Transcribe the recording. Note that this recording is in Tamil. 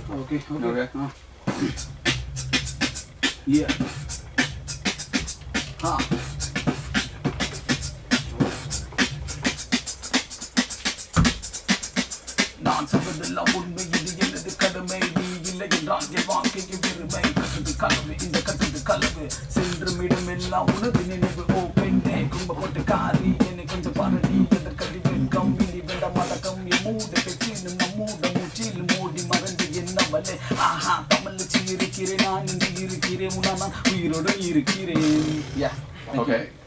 Okay. Okay. Yeah. Ha. நான் சொல்வதெல்லாம் உண்மை, இது எனது கடமை. நீ இல்லை என்றால் என் வாழ்க்கைக்கு பெருமை. கட்டது கலவு, இந்த கட்டது கலவு. சென்றும் இடமெல்லாம் உனது நினைவு. ஓ பெண்ணே கும்பப்பட்டு காரி, என்னை கொஞ்சம் பாரடி. எதற்கடி வெட்கம், இனி வேண்டாம் மடக்கம். என் மூட பெற்றினும் நம்மூட மூச்சிலும் மூடி மறந்து என்னவளே. ஆஹா, தமிழச்சி இருக்கிறேன், நான் இன்று இருக்கிறேன், உன்னால் நான் உயிரோடு இருக்கிறேன். Okay.